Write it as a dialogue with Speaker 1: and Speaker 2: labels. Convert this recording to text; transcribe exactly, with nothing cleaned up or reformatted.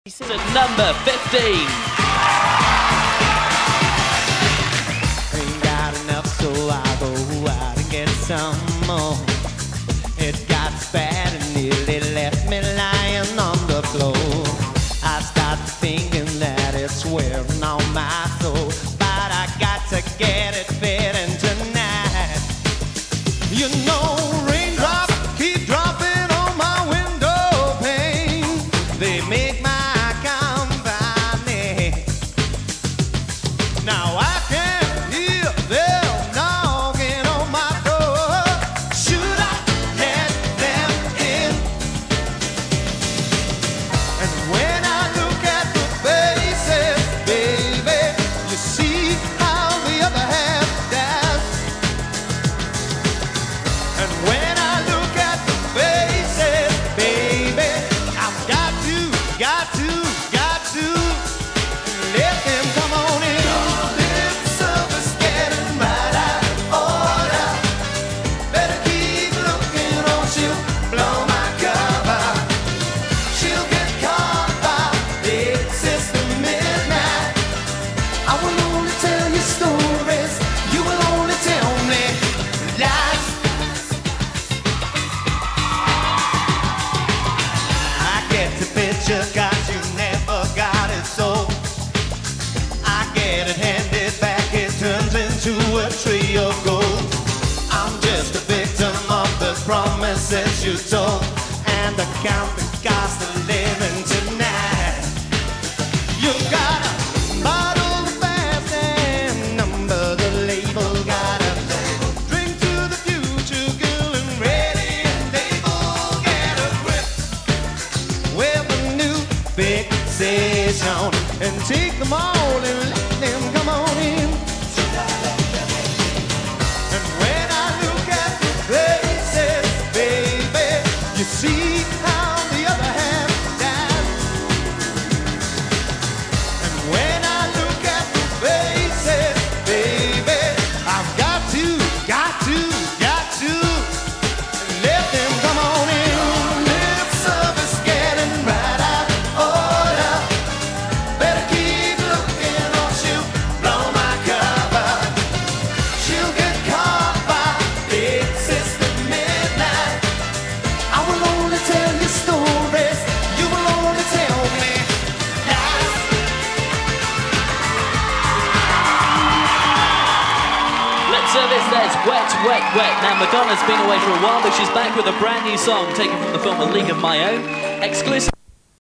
Speaker 1: At number fifteen.
Speaker 2: Ain't got enough, so I go out and get some more. It got bad and nearly left me lying on the floor. I start thinking that it's wearing on my soul, but I got to get it fitting tonight. You know, raindrops keep dropping on my window pane. They make my now I can hear them knocking on my door. Should I let them in? And when I look at the faces, baby, you see how the other half does. And when I look at the faces, baby, I've got to, got to, got to let them come on in. Cause you never got it, so I get it handed back, it turns into a tree of gold. I'm just a victim of the promises you told, and the count the cost of living tonight. You gotta bottle the fast and number the label. Gotta drink to the future, girl, and ready and able. Get a grip with fixation and take them all and let them come on in. And when I look at the faces, baby, you see how the other half dies. And when I look at the faces, baby, I've got to, got to, got to let them come on in. Lip service getting right out.
Speaker 1: Service, there's Wet, Wet, Wet. Now Madonna's been away for a while, but she's back with a brand new song taken from the film A League of My Own. Exclusive.